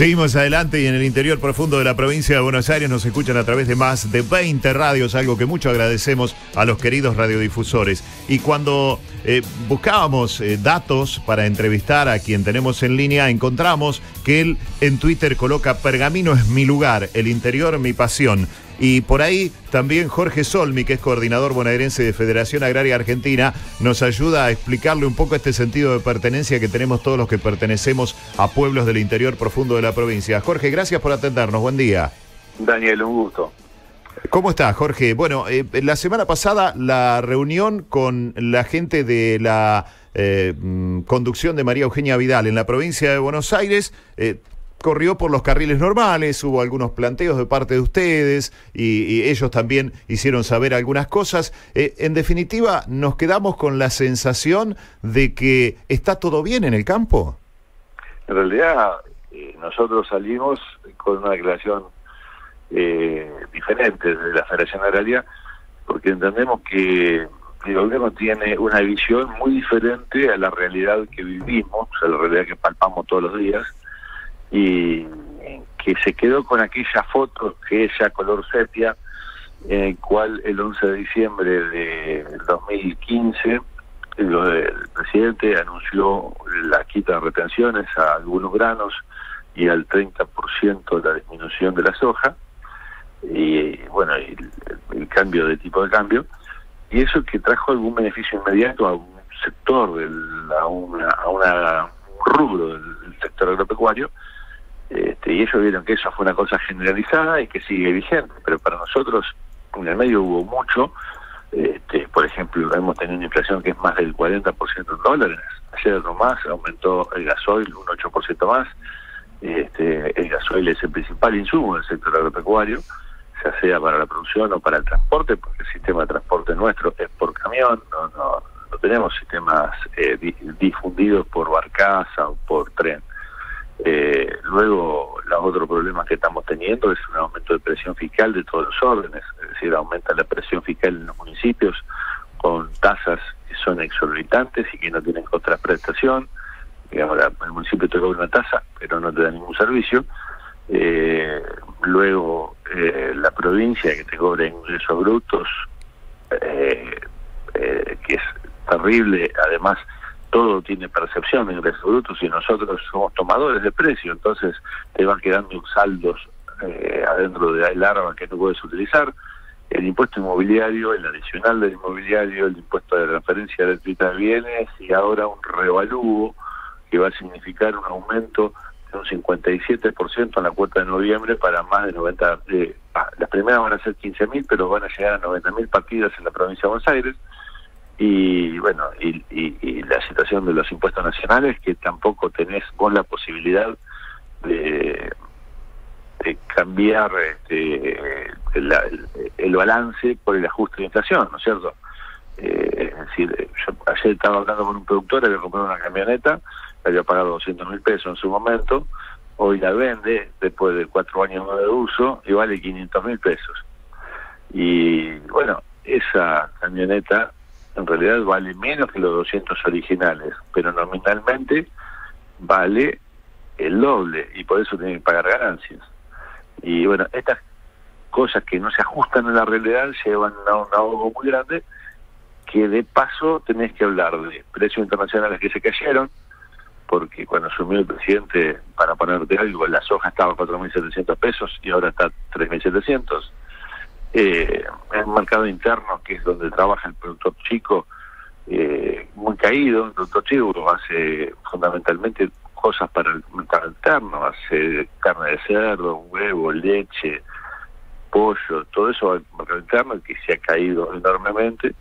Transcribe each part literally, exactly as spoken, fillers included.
Seguimos adelante y en el interior profundo de la provincia de Buenos Aires nos escuchan a través de más de veinte radios, algo que mucho agradecemos a los queridos radiodifusores. Y cuando eh, buscábamos eh, datos para entrevistar a quien tenemos en línea, encontramos que él en Twitter coloca: Pergamino es mi lugar, el interior mi pasión. Y por ahí también Jorge Solmi, que es coordinador bonaerense de Federación Agraria Argentina, nos ayuda a explicarle un poco este sentido de pertenencia que tenemos todos los que pertenecemos a pueblos del interior profundo de la provincia. Jorge, gracias por atendernos. Buen día. Daniel, un gusto. ¿Cómo estás, Jorge? Bueno, eh, la semana pasada la reunión con la gente de la eh, conducción de María Eugenia Vidal en la provincia de Buenos Aires eh, corrió por los carriles normales, hubo algunos planteos de parte de ustedes y, y ellos también hicieron saber algunas cosas. Eh, en definitiva, ¿nos quedamos con la sensación de que está todo bien en el campo? En realidad, eh, nosotros salimos con una declaración eh, diferente de la Federación Agraria, porque entendemos que el gobierno tiene una visión muy diferente a la realidad que vivimos, a la realidad que palpamos todos los días, y que se quedó con aquella foto que es ya color sepia, en el cual el once de diciembre de dos mil quince el, el presidente anunció la quita de retenciones a algunos granos y al treinta por ciento de la disminución de la soja, y bueno, y el, el cambio de tipo de cambio, y eso que trajo algún beneficio inmediato a un sector, del, a, una, a una, un rubro del, del sector agropecuario. Este, y ellos vieron que eso fue una cosa generalizada y que sigue vigente, pero para nosotros en el medio hubo mucho. Este, por ejemplo, hemos tenido una inflación que es más del cuarenta por ciento en dólares. Ayer nomás aumentó el gasoil un ocho por ciento más. Este, el gasoil es el principal insumo del sector agropecuario, ya sea para la producción o para el transporte, porque el sistema de transporte nuestro es por camión, no, no, no tenemos sistemas eh, di, difundidos por barcaza o por tren. Eh, luego, los otros problemas que estamos teniendo es un aumento de presión fiscal de todos los órdenes, es decir, aumenta la presión fiscal en los municipios con tasas que son exorbitantes y que no tienen contraprestación. Digamos, la, el municipio te cobra una tasa, pero no te da ningún servicio. Eh, luego, eh, la provincia que te cobra ingresos brutos, eh, eh, que es terrible, además todo tiene percepción de ingresos brutos y nosotros somos tomadores de precio, entonces te van quedando saldos eh, adentro del arma que no puedes utilizar. El impuesto inmobiliario, el adicional del inmobiliario, el impuesto de transferencia gratuita de bienes y ahora un revalúo que va a significar un aumento de un cincuenta y siete por ciento en la cuota de noviembre para más de noventa. Eh, las primeras van a ser quince mil, pero van a llegar a noventa mil partidas en la provincia de Buenos Aires. Y bueno, y, y, y la situación de los impuestos nacionales, que tampoco tenés vos la posibilidad de, de cambiar este, el, el balance por el ajuste de inflación, ¿no es cierto? Eh, es decir, yo ayer estaba hablando con un productor, había comprado una camioneta, había pagado doscientos mil pesos en su momento, hoy la vende después de cuatro años de uso y vale quinientos mil pesos. Y bueno, esa camioneta en realidad vale menos que los doscientos originales, pero nominalmente vale el doble y por eso tiene que pagar ganancias. Y bueno, estas cosas que no se ajustan a la realidad llevan a un ahogo muy grande, que de paso tenés que hablar de precios internacionales que se cayeron, porque cuando asumió el presidente, para ponerte algo, la soja estaba a cuatro mil setecientos pesos y ahora está a tres mil setecientos. Eh, el mercado interno, que es donde trabaja el productor chico, eh, muy caído. El productor chico hace fundamentalmente cosas para el mercado interno, hace carne de cerdo, huevo, leche, pollo, todo eso al mercado interno, que se ha caído enormemente.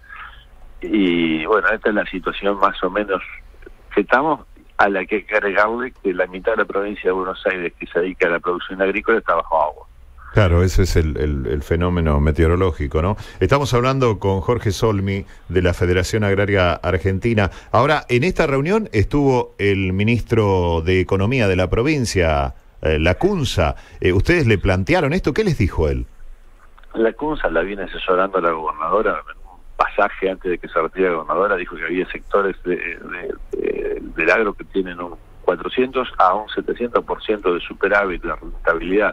Y bueno, esta es la situación más o menos que estamos, a la que hay que agregarle que la mitad de la provincia de Buenos Aires que se dedica a la producción agrícola está bajo agua. Claro, ese es el, el, el fenómeno meteorológico, ¿no? Estamos hablando con Jorge Solmi de la Federación Agraria Argentina. Ahora, en esta reunión estuvo el ministro de Economía de la provincia, eh, Lacunza. Eh, ¿Ustedes le plantearon esto? ¿Qué les dijo él? Lacunza la viene asesorando a la gobernadora. En un pasaje antes de que se retire la gobernadora dijo que había sectores de, de, de, del agro que tienen un cuatrocientos a un setecientos por ciento de superávit la rentabilidad.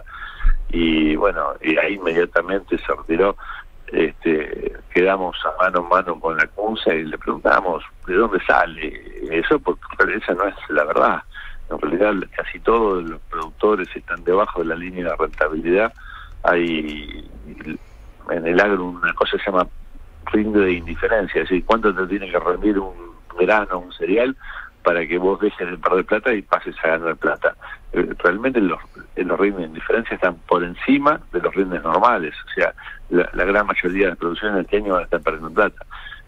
Y bueno, y ahí inmediatamente se retiró. Este, quedamos a mano a mano con la CUNSA y le preguntamos de dónde sale eso, porque esa no es la verdad. En realidad casi todos los productores están debajo de la línea de rentabilidad. Hay en el agro una cosa que se llama rinde de indiferencia, es decir, cuánto te tiene que rendir un grano, un cereal, para que vos dejes de perder plata y pases a ganar plata. Eh, realmente los, los rindes de indiferencia están por encima de los rindes normales, o sea, la, la gran mayoría de las producciones este año van a estar perdiendo plata.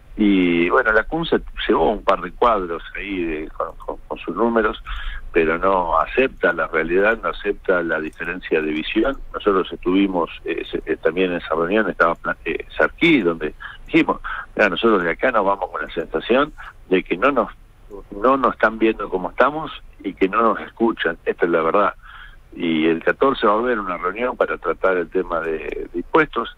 Y bueno, la CUNSA llevó un par de cuadros ahí de, con, con, con sus números, pero no acepta la realidad, no acepta la diferencia de visión. Nosotros estuvimos eh, eh, también en esa reunión, estaba eh, Sarquí, donde dijimos, mira, nosotros de acá nos vamos con la sensación de que no nos no nos están viendo como estamos y que no nos escuchan, esta es la verdad. Y el catorce va a haber una reunión para tratar el tema de, de impuestos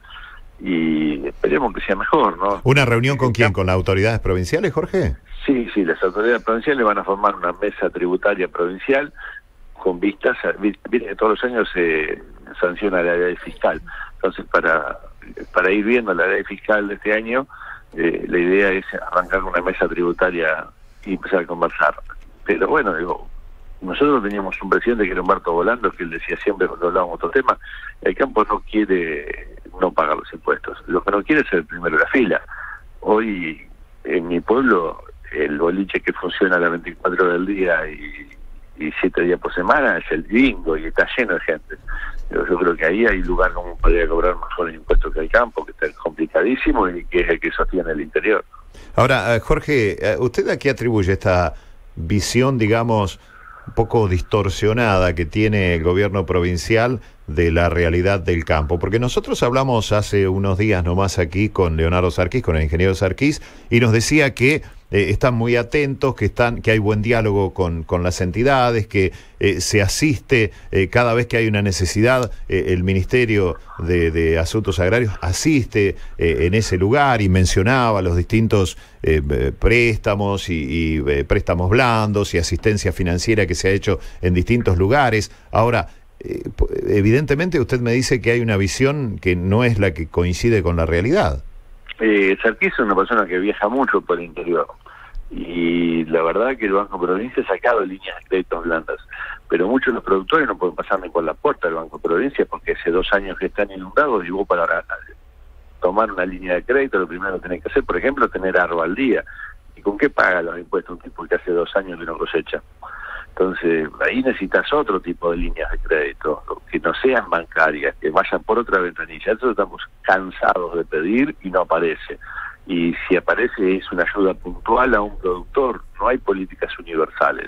y esperemos que sea mejor, ¿no? ¿Una reunión con quién? ¿Con las autoridades provinciales, Jorge? Sí, sí, las autoridades provinciales van a formar una mesa tributaria provincial con vistas, a, viste que todos los años se sanciona la ley fiscal. Entonces, para, para ir viendo la ley fiscal de este año, eh, la idea es arrancar una mesa tributaria y empezar a conversar. Pero bueno, digo, nosotros teníamos un presidente que era Humberto Volando, que él decía siempre cuando hablábamos de otro tema, el campo no quiere no pagar los impuestos, lo que no quiere es ser el primero de la fila. Hoy en mi pueblo el boliche que funciona a las veinticuatro horas del día y, y siete días por semana es el bingo y está lleno de gente. Yo, yo creo que ahí hay lugar como podría cobrar mejores impuestos que el campo, que está complicadísimo y que es el que sostiene el interior. Ahora, Jorge, ¿usted a qué atribuye esta visión, digamos, un poco distorsionada que tiene el gobierno provincial de la realidad del campo? Porque nosotros hablamos hace unos días nomás aquí con Leonardo Sarquís, con el ingeniero Sarquís, y nos decía que eh, están muy atentos, que están, que hay buen diálogo con, con las entidades, que eh, se asiste eh, cada vez que hay una necesidad, eh, el Ministerio de, de Asuntos Agrarios asiste eh, en ese lugar, y mencionaba los distintos eh, préstamos y, y eh, préstamos blandos y asistencia financiera que se ha hecho en distintos lugares. Ahora, eh, evidentemente usted me dice que hay una visión que no es la que coincide con la realidad. Eh, Sarquís es una persona que viaja mucho por el interior y la verdad que el Banco Provincia ha sacado líneas de créditos blandas, pero muchos de los productores no pueden pasar ni por la puerta del Banco Provincia porque hace dos años que están inundados y vos para tomar una línea de crédito lo primero que tenés que hacer, por ejemplo, tener arro al día. ¿Y con qué paga los impuestos un tipo que hace dos años que no cosecha? Entonces, ahí necesitas otro tipo de líneas de crédito, que no sean bancarias, que vayan por otra ventanilla. Eso estamos cansados de pedir y no aparece. Y si aparece es una ayuda puntual a un productor, no hay políticas universales.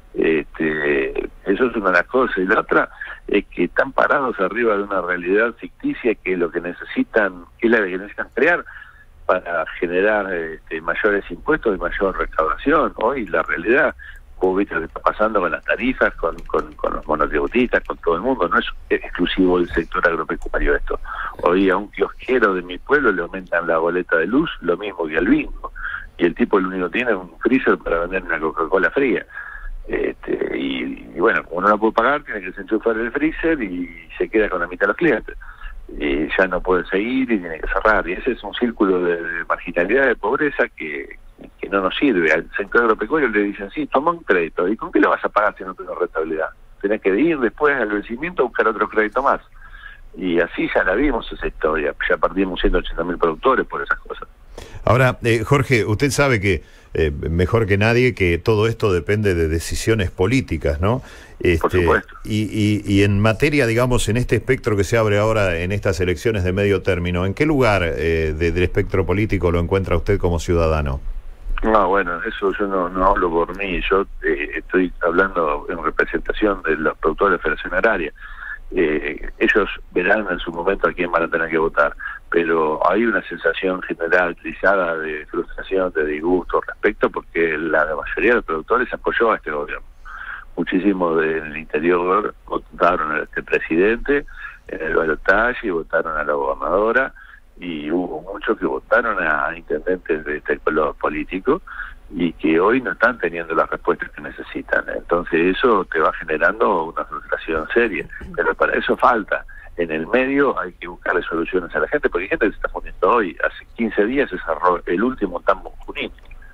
Este, eso es una de las cosas. Y la otra es que están parados arriba de una realidad ficticia que es lo que necesitan, que es la que necesitan crear para generar este, mayores impuestos y mayor recaudación. Hoy la realidad, vos viste lo que está pasando con las tarifas, con, con, con los monotributistas, con todo el mundo, no es exclusivo del sector agropecuario esto. Hoy a un kiosquero de mi pueblo le aumentan la boleta de luz, lo mismo que al bingo, y el tipo lo único que tiene es un freezer para vender una Coca-Cola fría. Este, y, y bueno, como no la puede pagar, tiene que desenchufar el freezer y se queda con la mitad de los clientes. Y ya no puede seguir y tiene que cerrar, y ese es un círculo de, de marginalidad, de pobreza que que no nos sirve. Al sector agropecuario le dicen, sí, toma un crédito, ¿y con qué lo vas a pagar si no tenés rentabilidad? Tenés que ir después al vencimiento a buscar otro crédito más. Y así ya la vimos esa historia, ya perdimos ciento ochenta mil productores por esas cosas. Ahora, eh, Jorge, usted sabe que eh, mejor que nadie que todo esto depende de decisiones políticas, ¿no? Este, por supuesto. Y, y, y en materia, digamos, en este espectro que se abre ahora en estas elecciones de medio término, ¿en qué lugar eh, de, del espectro político lo encuentra usted como ciudadano? No, bueno, eso yo no, no hablo por mí, yo eh, estoy hablando en representación de los productores de Federación Agraria. Eh, ellos verán en su momento a quién van a tener que votar, pero hay una sensación generalizada de frustración, de disgusto respecto, porque la mayoría de los productores apoyó a este gobierno. Muchísimos del interior votaron a este presidente en el balotaje y votaron a la gobernadora, y hubo muchos que votaron a intendentes de este color político, y que hoy no están teniendo las respuestas que necesitan. Entonces eso te va generando una frustración seria, pero para eso falta. En el medio hay que buscarle soluciones a la gente, porque hay gente que se está poniendo hoy. Hace quince días se cerró el último tambo en Junín.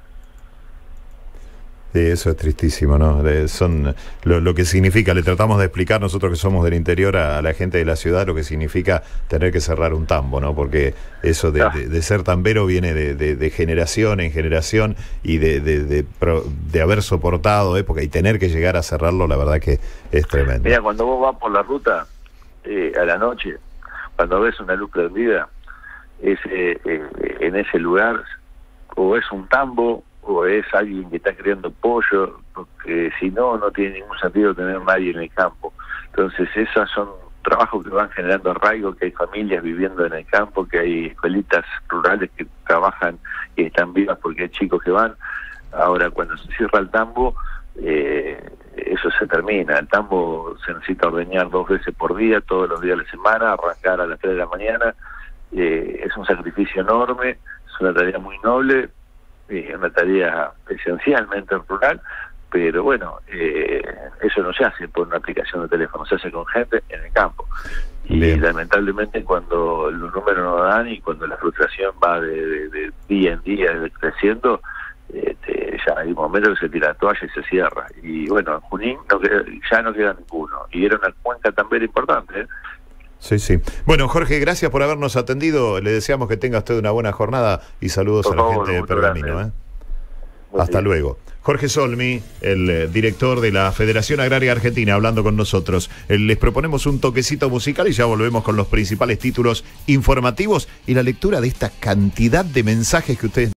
Sí, eso es tristísimo, ¿no? De, son lo, lo que significa, le tratamos de explicar nosotros que somos del interior a, a la gente de la ciudad lo que significa tener que cerrar un tambo, ¿no? Porque eso de, de, de ser tambero viene de, de, de generación en generación y de, de, de, de, de haber soportado época y tener que llegar a cerrarlo, la verdad que es tremendo. Mira, cuando vos vas por la ruta eh, a la noche, cuando ves una luz prendida, es, eh, eh, en ese lugar o es un tambo o es alguien que está criando pollo, porque si no, no tiene ningún sentido tener nadie en el campo. Entonces, esos son trabajos que van generando arraigo, que hay familias viviendo en el campo, que hay escuelitas rurales que trabajan y están vivas porque hay chicos que van. Ahora, cuando se cierra el tambo, eh, eso se termina. El tambo se necesita ordeñar dos veces por día, todos los días de la semana, arrancar a las tres de la mañana. Eh, es un sacrificio enorme, es una tarea muy noble, es una tarea esencialmente rural, pero bueno, eh, eso no se hace por una aplicación de teléfono, se hace con gente en el campo. Y Bien. lamentablemente cuando los números no dan y cuando la frustración va de, de, de día en día creciendo, este, ya hay un momento que se tira la toalla y se cierra. Y bueno, en Junín no queda, ya no queda ninguno. Y era una cuenca también importante, ¿eh? Sí, sí. Bueno, Jorge, gracias por habernos atendido. Le deseamos que tenga usted una buena jornada y saludos por a la favor, gente de Pergamino. ¿eh? Hasta día. luego. Jorge Solmi, el eh, director de la Federación Agraria Argentina, hablando con nosotros. Eh, les proponemos un toquecito musical y ya volvemos con los principales títulos informativos y la lectura de esta cantidad de mensajes que ustedes